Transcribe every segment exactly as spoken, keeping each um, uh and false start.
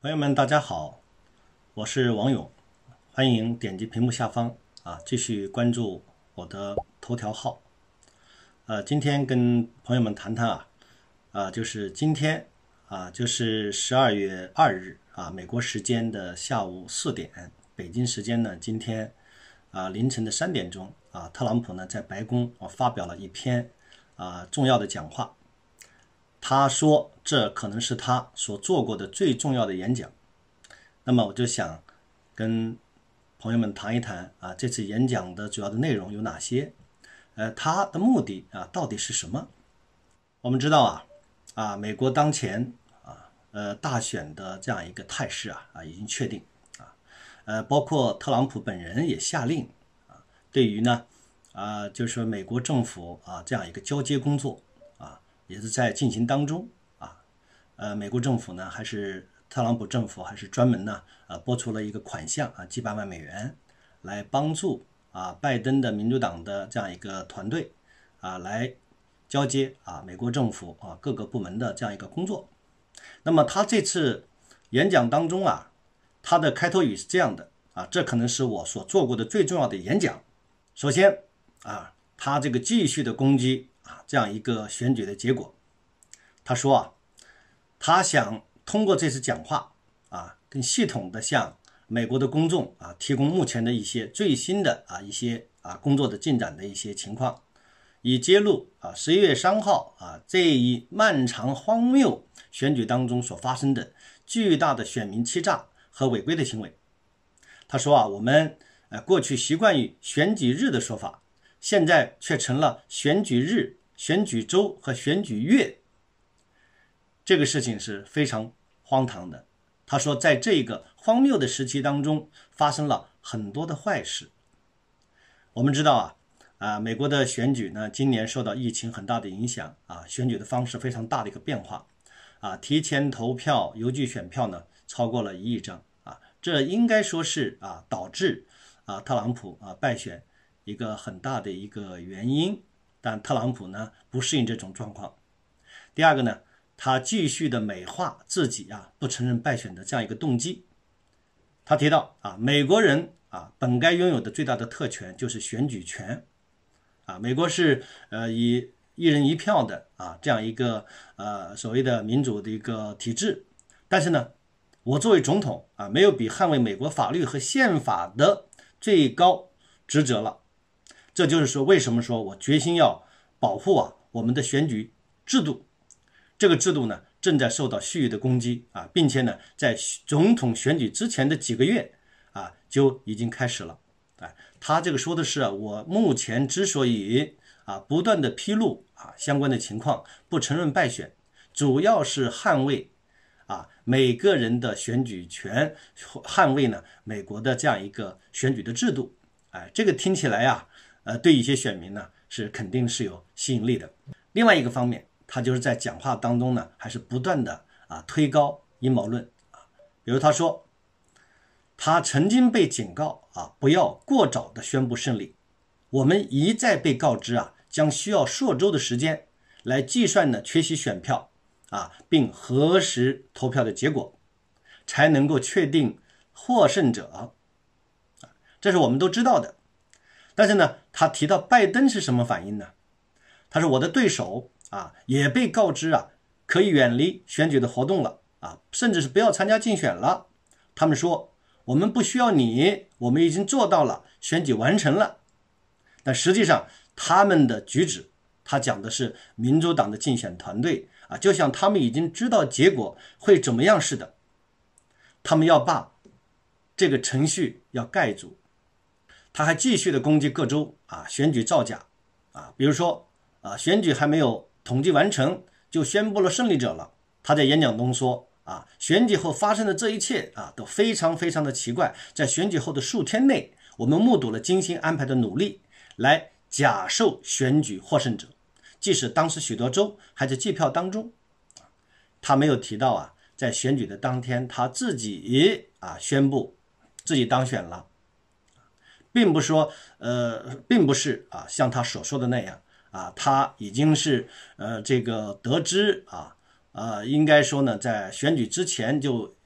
朋友们，大家好，我是王勇，欢迎点击屏幕下方啊，继续关注我的头条号。呃，今天跟朋友们谈谈啊，啊，就是今天啊，就是十二月二日啊，美国时间的下午四点，北京时间呢，今天啊凌晨的三点钟啊，特朗普呢在白宫啊发表了一篇啊重要的讲话。他说这可能是他所做过的最重要的演讲。那么我就想跟朋友们谈一谈啊，这次演讲的主要的内容有哪些？呃，他的目的啊到底是什么？我们知道啊啊，美国当前啊呃大选的这样一个态势啊啊已经确定啊，呃，包括特朗普本人也下令啊，对于呢啊就是说美国政府啊这样一个交接工作。也是在进行当中啊，呃，美国政府呢，还是特朗普政府，还是专门呢，呃，拨出了一个款项啊，几百万美元，来帮助啊拜登的民主党的这样一个团队啊，来交接啊美国政府啊各个部门的这样一个工作。那么他这次演讲当中啊，他的开头语是这样的啊，这可能是我所做过的最重要的演讲。首先啊，他这个继续的攻击。啊，这样一个选举的结果，他说啊，他想通过这次讲话啊，更系统的向美国的公众啊提供目前的一些最新的啊一些啊工作的进展的一些情况，以揭露啊十一月三号啊这一漫长荒谬选举当中所发生的巨大的选民欺诈和违规的行为。他说啊，我们呃过去习惯于选举日的说法。现在却成了选举日、选举周和选举月，这个事情是非常荒唐的。他说，在这个荒谬的时期当中，发生了很多的坏事。我们知道啊，啊，美国的选举呢，今年受到疫情很大的影响啊，选举的方式非常大的一个变化啊，提前投票、邮寄选票呢，超过了一亿张啊，这应该说是啊，导致啊特朗普啊败选。一个很大的一个原因，但特朗普呢不适应这种状况。第二个呢，他继续的美化自己啊不承认败选的这样一个动机。他提到啊，美国人啊本该拥有的最大的特权就是选举权啊，美国是呃以一人一票的啊这样一个呃所谓的民主的一个体制，但是呢，我作为总统啊，没有比捍卫美国法律和宪法的最高职责了。这就是说，为什么说我决心要保护啊我们的选举制度？这个制度呢，正在受到蓄意的攻击啊，并且呢，在总统选举之前的几个月啊，就已经开始了。哎，他这个说的是啊，我目前之所以啊不断的披露啊相关的情况，不承认败选，主要是捍卫啊每个人的选举权，捍卫呢美国的这样一个选举的制度。哎，这个听起来啊。呃，对一些选民呢是肯定是有吸引力的。另外一个方面，他就是在讲话当中呢，还是不断的啊推高阴谋论啊。比如他说，他曾经被警告啊，不要过早的宣布胜利。我们一再被告知啊，将需要数周的时间来计算呢缺席选票啊，并核实投票的结果，才能够确定获胜者。这是我们都知道的。但是呢，他提到拜登是什么反应呢？他说我的对手啊也被告知啊可以远离选举的活动了啊，甚至是不要参加竞选了。他们说我们不需要你，我们已经做到了，选举完成了。但实际上他们的举止，他讲的是民主党的竞选团队啊，就像他们已经知道结果会怎么样似的，他们要把这个程序要盖住。他还继续的攻击各州啊选举造假啊，比如说啊选举还没有统计完成就宣布了胜利者了。他在演讲中说啊，选举后发生的这一切啊都非常非常的奇怪，在选举后的数天内，我们目睹了精心安排的努力来假授选举获胜者，即使当时许多州还在计票当中。他没有提到啊，在选举的当天他自己啊宣布自己当选了。并不说，呃，并不是啊，像他所说的那样啊，他已经是呃这个得知啊，呃，应该说呢，在选举之前就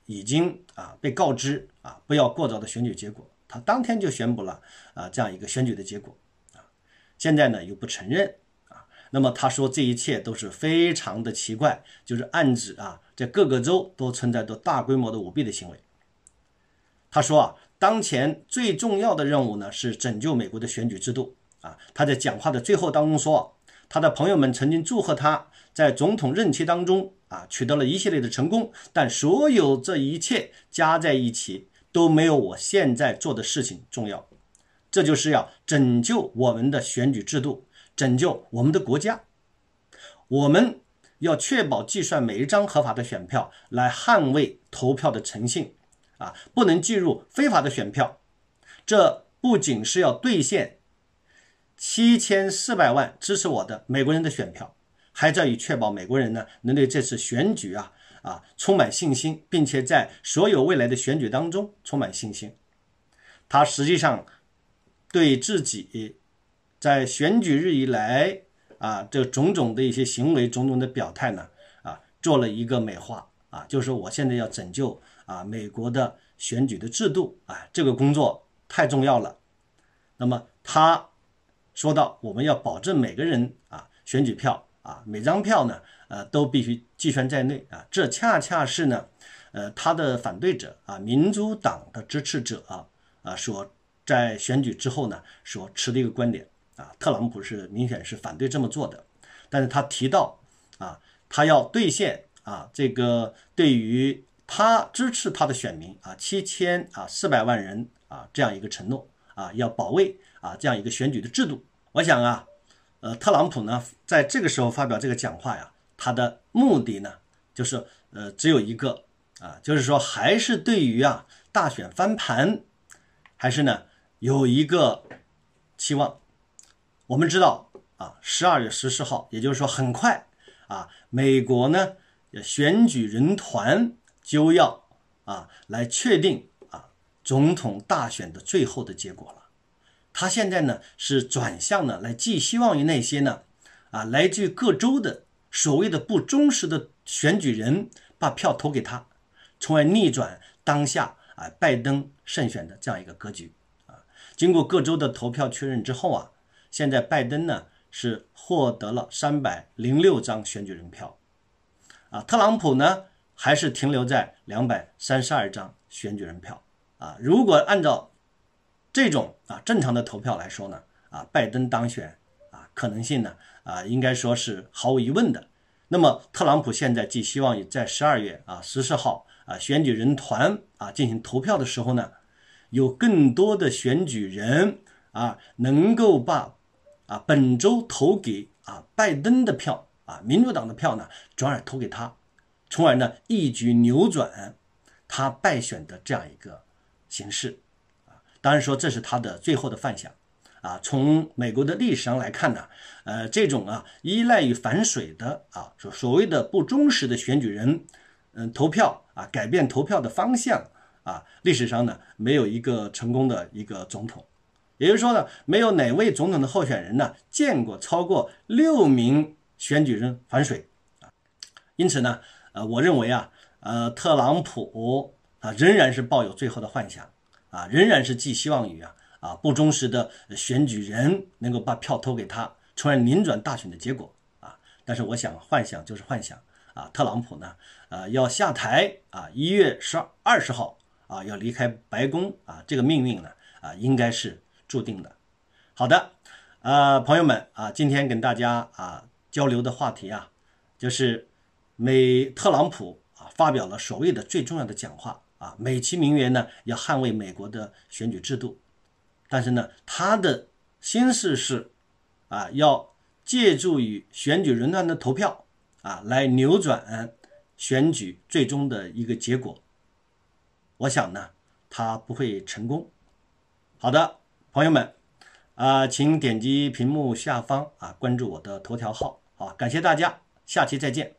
已经啊被告知啊不要过早的选举结果，他当天就宣布了啊这样一个选举的结果啊，现在呢又不承认啊，那么他说这一切都是非常的奇怪，就是暗指啊在各个州都存在着大规模的舞弊的行为。他说啊，当前最重要的任务呢是拯救美国的选举制度啊。他在讲话的最后当中说，他的朋友们曾经祝贺他在总统任期当中啊取得了一系列的成功，但所有这一切加在一起都没有我现在做的事情重要。这就是要拯救我们的选举制度，拯救我们的国家。我们要确保计算每一张合法的选票，来捍卫投票的诚信啊，不能计入非法的选票。这不仅是要兑现七千四百万支持我的美国人的选票，还在于确保美国人呢能对这次选举啊啊充满信心，并且在所有未来的选举当中充满信心。他实际上对自己在选举日以来啊这种种的一些行为、种种的表态呢啊做了一个美化啊，就是我现在要拯救啊美国的选举的制度啊，这个工作太重要了。那么他说到，我们要保证每个人啊选举票啊每张票呢呃都必须计算在内啊，这恰恰是呢呃他的反对者啊民主党的支持者啊啊所在选举之后呢所持的一个观点啊。特朗普是明显是反对这么做的，但是他提到啊他要兑现啊这个对于他支持他的选民啊七千啊四百万人啊这样一个承诺啊，要保卫啊这样一个选举的制度。我想啊呃特朗普呢在这个时候发表这个讲话呀，他的目的呢就是呃只有一个啊，就是说还是对于啊大选翻盘还是呢有一个期望。我们知道啊十二月十四号，也就是说很快啊美国呢选举人团就要啊来确定啊总统大选的最后的结果了。他现在呢是转向呢来寄希望于那些呢啊来自于各州的所谓的不忠实的选举人把票投给他，从而逆转当下啊拜登胜选的这样一个格局啊。经过各州的投票确认之后啊，现在拜登呢是获得了三百零六张选举人票啊，特朗普呢还是停留在两百三十二张选举人票啊。如果按照这种啊正常的投票来说呢啊，拜登当选啊可能性呢啊应该说是毫无疑问的。那么特朗普现在寄希望于在十二月啊十四号啊选举人团啊进行投票的时候呢，有更多的选举人啊能够把啊本周投给啊拜登的票啊民主党的票呢转而投给他，从而呢一举扭转他败选的这样一个形势啊。当然说这是他的最后的幻想啊。从美国的历史上来看呢，呃，这种啊依赖于反水的啊所谓的不忠实的选举人，嗯，投票啊改变投票的方向啊，历史上呢没有一个成功的一个总统，也就是说呢，没有哪位总统的候选人呢见过超过六名选举人反水啊。因此呢，呃，我认为啊，呃，特朗普啊仍然是抱有最后的幻想啊，仍然是寄希望于啊。啊，不忠实的选举人能够把票投给他，从而拧转大选的结果啊。但是我想，幻想就是幻想啊。特朗普呢，呃，要下台啊，一月十二十号啊，要离开白宫啊，这个命运呢啊，应该是注定的。好的，呃，朋友们啊，今天跟大家啊交流的话题啊，就是美特朗普啊发表了所谓的最重要的讲话啊，美其名曰呢要捍卫美国的选举制度。但是呢，他的心思是啊，要借助于选举人团的投票啊，来扭转选举最终的一个结果。我想呢，他不会成功。好的，朋友们啊，请点击屏幕下方啊，关注我的头条号啊，感谢大家，下期再见。